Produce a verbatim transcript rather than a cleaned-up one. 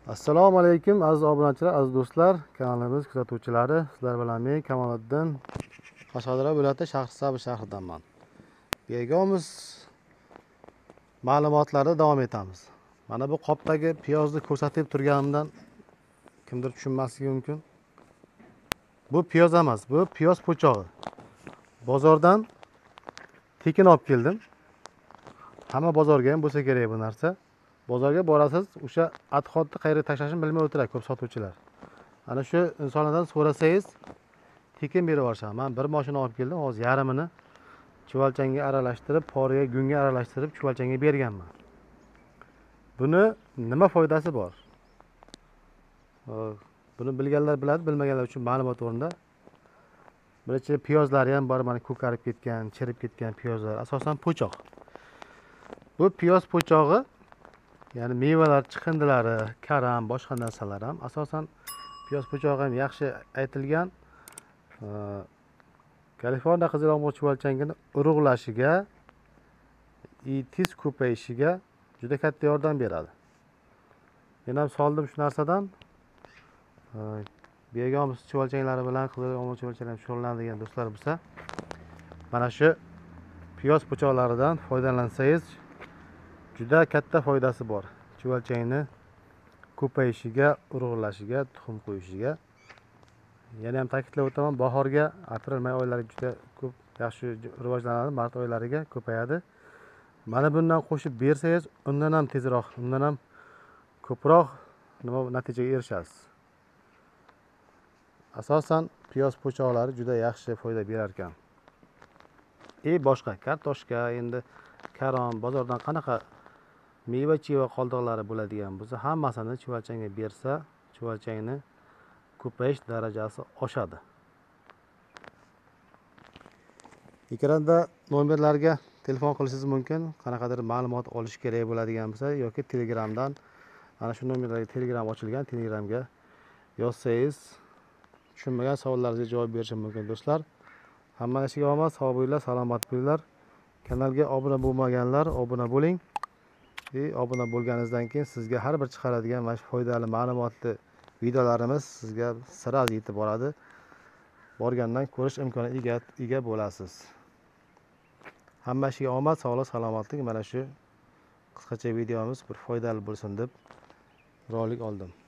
Assalomu alaykum aziz obunachilar, aziz do'stlar, kanalimiz kuzatuvchilari. Sizlar bilan men Kamoliddin, Qashqadaryo viloyati Shahrisabz shahridanman. Bergamiz ma'lumotlarda davom etamiz. Mana bu qopdagi piyozni ko'rsatib turganimdan kimdir tushunmasligi mumkin. Bu piyoz emas, bu piyoz po'chog'i. Bozordan tekin olib keldim. Hamma bozorga ham bo'lsa kerak bu narsa. Bozorga borasiz, o'sha adxodni qayerga tashlashni bilmay o'tiradi ko'p sotuvchilar. Ana shu insonlardan so'rasangiz, tekin berib yuborishadi. Men bir mashina olib keldim, hozir yarmini chuvalchanga aralashtirib, poriga, gunga aralashtirib chuvalchanga berganman. Buni nima foydasi bor? Buni bilganlar biladi, bilmaganlar uchun ma'lumot o'rnida. Birinchi piyozlari ham bor, mana ko'karib ketgan, chirib ketgan piyozlar, asosan po'choq. Bu piyoz po'chog'i, ya'ni mevalar chiqindilari, karam, boshqa narsalar ham asosan piyoz po'chog'i ham yaxshi aytilgan. Kaliforniya qizilomg'ir chuvalchangini urug'lashiga, tez ko'payishiga juda katta yordam beradi. Men ham soldim shu narsadan. Bergamiz chuvalchanglari bilan qizilomg'ir chuvalchanglari shug'ullanadigan do'stlar bo'lsa, mana shu piyoz po'choqlaridan foydalansangiz juda katta foydasi bor. Chuvalchangni ko'payishiga, urug'lashiga, tuxum qo'yishiga. Yana ham ta'kidlab o'taman, bahorga, aprel may oylari juda ko'p yaxshi rivojlanadi, mart oylariga ko'payadi. Mana bundan qo'shib bersangiz, undan ham tezroq, undan ham ko'proq nima natijaga erishasiz. Asosan piyoz po'choqlari juda yaxshi foyda berar ekan. E boshqa kartoshka, endi karom, bozordan qanaqa meva-cheva qoldiqlari bo'ladigan bo'lsa, hammasini chuvalchangga bersa, chuvalchangni ko'payish darajasi oshadi. Ekranda nomerlarga telefon qilishingiz mumkin. Qanaqadir ma'lumot olish kerak bo'ladigan bo'lsa yoki Telegramdan, ana shu nomerlarga Telegram ochilgan, Telegramga yozsangiz tushunmagan savollaringizga javob berishim mumkin do'stlar. Hammasiga omad, sog' bo'linglar, salomat bo'linglar. Kanalga obuna bo'lmaganlar obuna bo'ling. E, obuna bo'lganingizdan keyin sizga har bir chiqaradigan mana shu foydali ma'lumotli videolarimiz sizga sira yetib boradi. Borgandan ko'rish imkoniga ega bo'lasiz. Hammasiga omad, sog'lik, salomatlik. Mana shu qisqacha videomiz bir foydali bo'lsin deb rolik oldim.